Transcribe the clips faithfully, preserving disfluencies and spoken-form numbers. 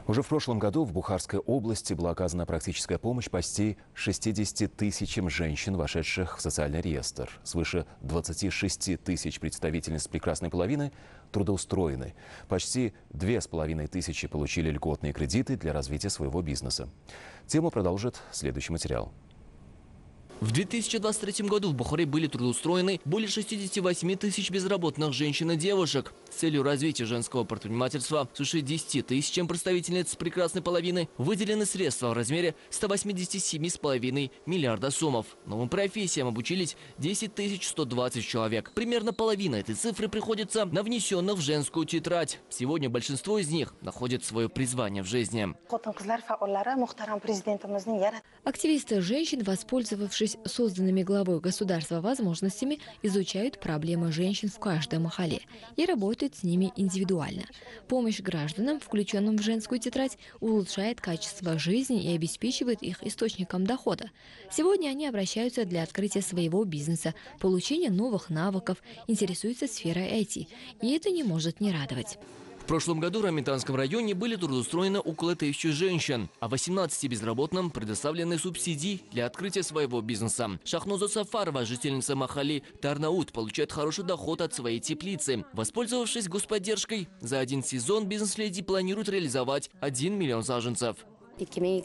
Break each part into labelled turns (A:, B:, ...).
A: Уже в прошлом году в Бухарской области была оказана практическая помощь почти шестидесяти тысячам женщин, вошедших в социальный реестр. Свыше двадцати шести тысяч представительниц прекрасной половины трудоустроены. Почти две с половиной тысячи получили льготные кредиты для развития своего бизнеса. Тему продолжит следующий материал.
B: В две тысячи двадцать третьем году в Бухаре были трудоустроены более шестидесяти восьми тысяч безработных женщин и девушек. С целью развития женского предпринимательства свыше десяти тысячам представительниц прекрасной половины выделены средства в размере ста восьмидесяти семи с половиной миллиарда сомов. Новым профессиям обучились десять тысяч сто двадцать человек. Примерно половина этой цифры приходится на внесенных в женскую тетрадь. Сегодня большинство из них находят свое призвание в жизни.
C: Активисты женщин, воспользовавшись созданными главой государства возможностями, изучают проблемы женщин в каждом махале и работают с ними индивидуально. Помощь гражданам, включенным в женскую тетрадь, улучшает качество жизни и обеспечивает их источником дохода. Сегодня они обращаются для открытия своего бизнеса, получения новых навыков, интересуются сферой ай ти. И это не может не радовать.
B: В прошлом году в Рамитанском районе были трудоустроены около тысячи женщин, а восемнадцати безработным предоставлены субсидии для открытия своего бизнеса. Шахноза Сафарова, жительница Махали Тарнаут, получает хороший доход от своей теплицы. Воспользовавшись господдержкой, за один сезон бизнес-леди планирует реализовать один миллион саженцев.
C: В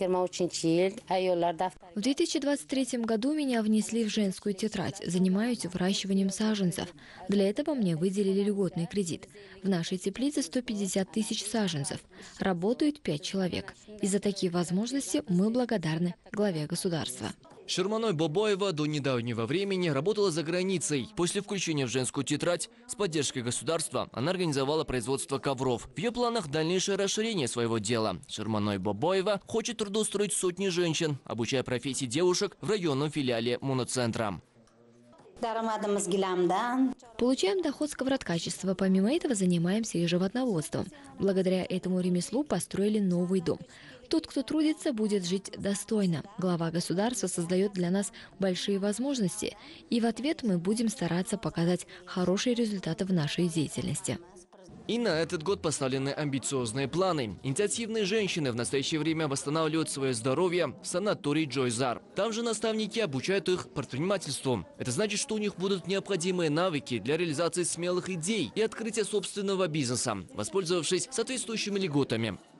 C: две тысячи двадцать третьем году меня внесли в женскую тетрадь. Занимаюсь выращиванием саженцев. Для этого мне выделили льготный кредит. В нашей теплице сто пятьдесят тысяч саженцев. Работают пять человек. И за такие возможности мы благодарны главе государства.
B: Шерманой Бобоева до недавнего времени работала за границей. После включения в женскую тетрадь с поддержкой государства она организовала производство ковров. В ее планах дальнейшее расширение своего дела. Шерманой Бобоева хочет трудоустроить сотни женщин, обучая профессии девушек в районном филиале моноцентра.
C: Получаем доход с ковроткачества. Помимо этого занимаемся и животноводством. Благодаря этому ремеслу построили новый дом. Тот, кто трудится, будет жить достойно. Глава государства создает для нас большие возможности. И в ответ мы будем стараться показать хорошие результаты в нашей деятельности.
B: И на этот год поставлены амбициозные планы. Инициативные женщины в настоящее время восстанавливают свое здоровье в санатории Джойзар. Там же наставники обучают их предпринимательству. Это значит, что у них будут необходимые навыки для реализации смелых идей и открытия собственного бизнеса, воспользовавшись соответствующими льготами.